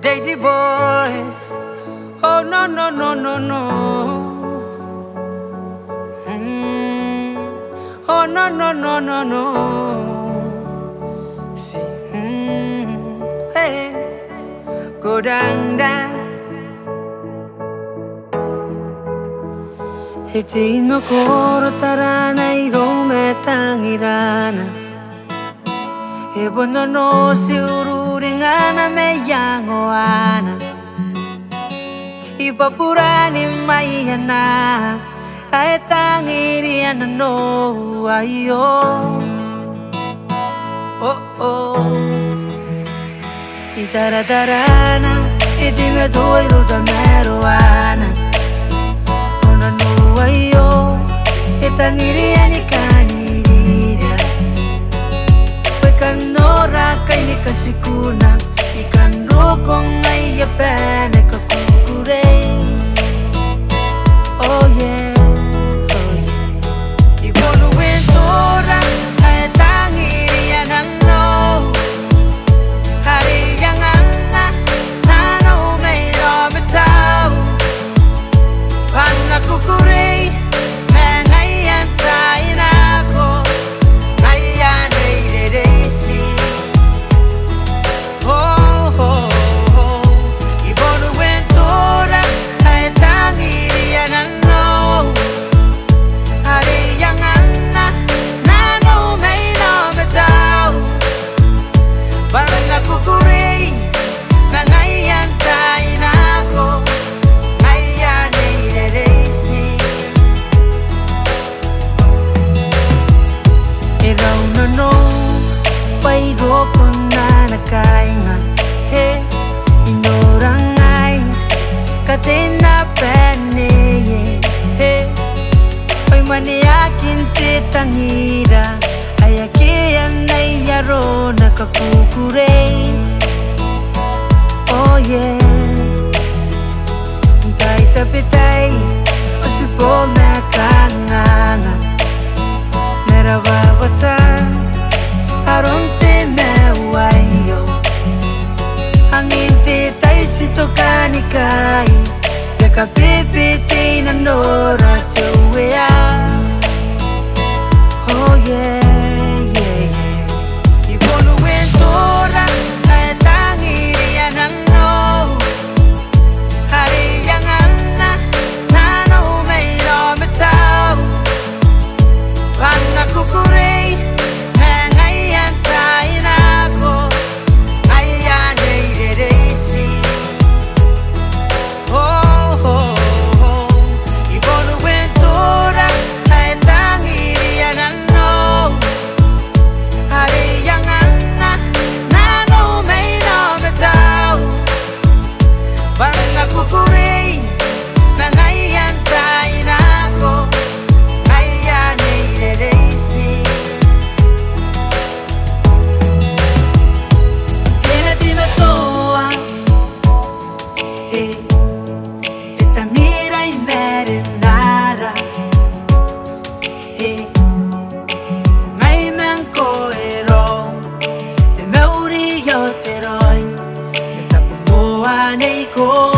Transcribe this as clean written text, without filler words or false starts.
Teidy boy. Oh no no no no no. Oh no no no no no. See, hey, go down down. Hiti no koro tarana irome tangirana. Ebono no siururingana me yangoana. Ipapurani mayana. Ay tangiriana no ayo. Oh oh. Itaratarana. Itime doiro da meruana. Ona no ayo. Itangiriani kaniriria. Pekanora kaini kasikuna. Ikan rokong ay yapene kakukure. Oh yeah. Ueen Toora, ay tangirian ano. Hari yang ana, nano may rometao. Panakukuri, mengayan tayo ako. Ngayon ay dedesi. Oh, oh, oh. Ueen Toora, ay tangirian ano. Hari yang ana, nano may rometao. Panakukuri, mengayan tayo ako. Ngayon ay dedesi. Iraw na no, pairo ko na nakainga. He, inorang ay katina pene. He, pa'y maniakin titangira. Ay akiyan ay yaro nakakukure. Oh yeah. Tay tapitay, pasipo mekanganga. Merawawatan, aron ti mewayo. Angin ti tay sitokanikai. Yakapipiti na nora tuwea. Oh yeah. Ueen Toora, ay tangirian ano. Hari yang ana, nano may rometao. Panakukuri, mengayan tayo ako. Ngayon ay dedesi. Oh, oh, oh. Ueen Toora, ay tangirian ano. Hari yang ana, nano may rometao. Panakukuri, mengayan tayo ako. Ngayon ay dedesi. Hinati matoa, itangiray merinara. Ngay mangko ero, te meuri yo teroy. Kita pumuan ay ko.